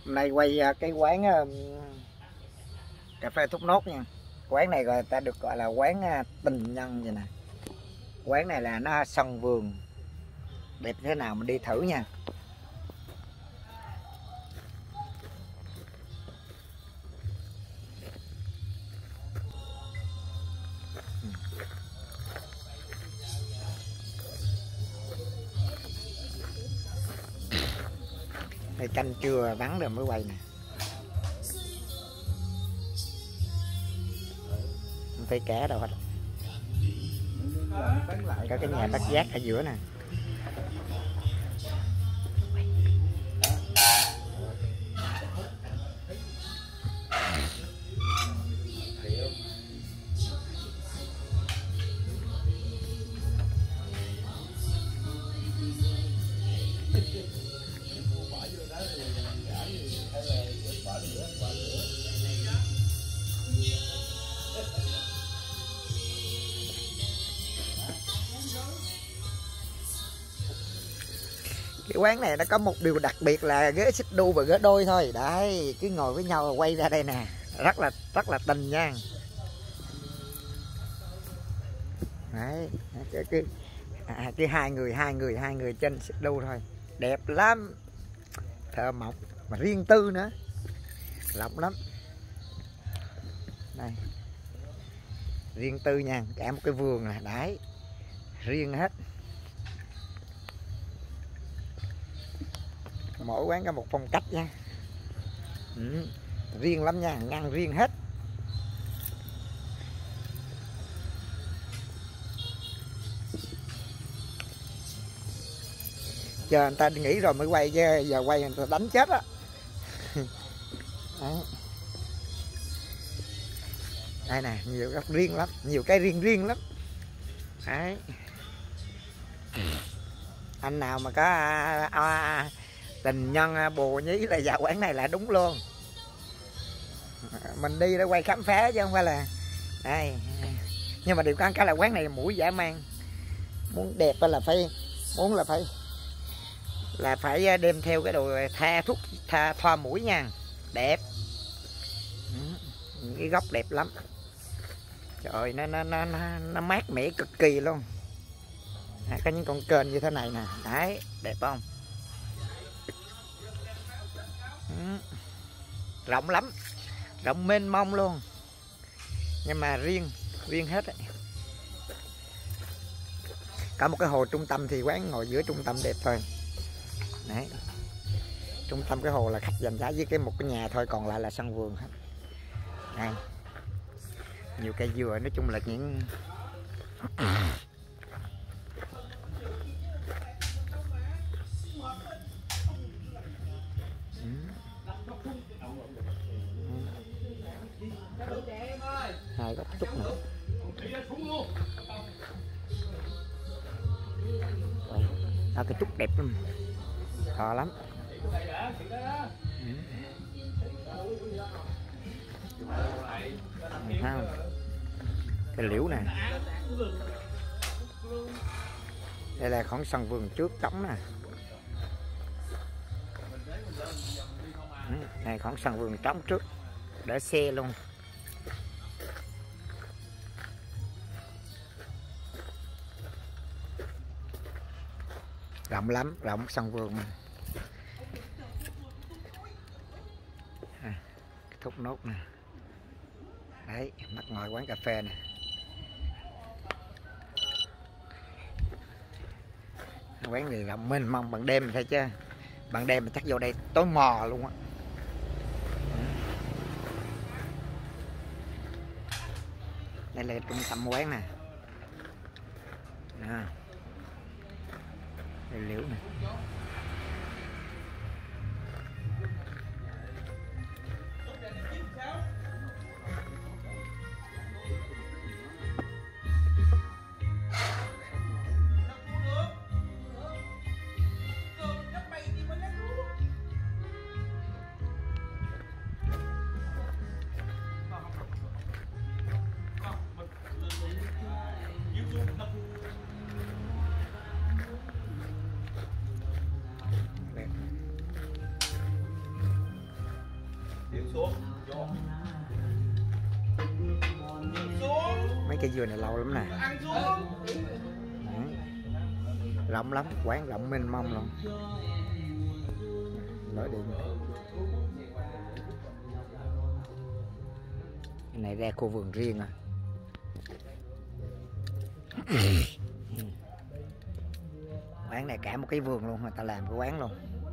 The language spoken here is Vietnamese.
Hôm nay quay cái quán cà phê Thốt Nốt nha. Quán này người ta được gọi là quán tình nhân vậy nè. Quán này là nó sân vườn đẹp thế nào mình đi thử nha. Đây canh trưa vắng rồi mới quay nè. Không thấy cá đâu hết. Có cái nhà bát giác ở giữa nè. Cái quán này nó có một điều đặc biệt là ghế xích đu và ghế đôi thôi. Đấy, cứ ngồi với nhau quay ra đây nè, rất là tình nha. Đấy, cái hai người trên xích đu thôi, đẹp lắm, thơ mộng mà riêng tư nữa, lộng lắm. Đây, riêng tư nha, cả một cái vườn này, đấy, riêng hết. Mỗi quán có một phong cách nha. Riêng lắm nha, ngăn riêng hết. Chờ người ta nghỉ rồi mới quay chứ giờ quay người ta đánh chết á. Đây nè, nhiều góc riêng lắm, nhiều cái riêng lắm. Đấy. Anh nào mà có tình nhân bồ nhí là vào quán này là đúng luôn. Mình đi để quay khám phá chứ không phải là đây. Nhưng mà điều có cái là quán này mũi dã man. Muốn đẹp là phải đem theo cái đồ thuốc thoa mũi nha. Đẹp. Những cái góc đẹp lắm. Trời ơi, nó mát mẻ cực kỳ luôn. Có những con kênh như thế này nè. Đấy, đẹp không? Rộng lắm, rộng mênh mông luôn, nhưng mà riêng hết ấy. Cả một cái hồ trung tâm thì quán ngồi giữa trung tâm đẹp thôi. Đấy, trung tâm cái hồ là khách dành giá với một cái nhà thôi, còn lại là sân vườn hết. Đây, nhiều cây dừa, nói chung là những hai góc trúc nữa. Cái trúc đẹp lắm, to lắm. Cái liễu nè, đây là khoảng sân vườn trước trống nè. Này khoảng sân vườn trống trước để xe luôn. Rộng lắm, rộng sân vườn. Thốt Nốt nè. Đấy, mặt ngoài quán cà phê nè. Quán này rộng mênh mông, ban đêm thấy chứ. Ban đêm mà chắc vô đây tối mò luôn á. Đây là trung tâm quán nè. Đây liễu nè. Mấy cây dừa này lâu lắm nè. Rộng lắm, quán rộng mênh mông luôn. Lối điện. Cái này ra khu vườn riêng à. Quán này cả một cái vườn luôn, người ta làm cái quán luôn.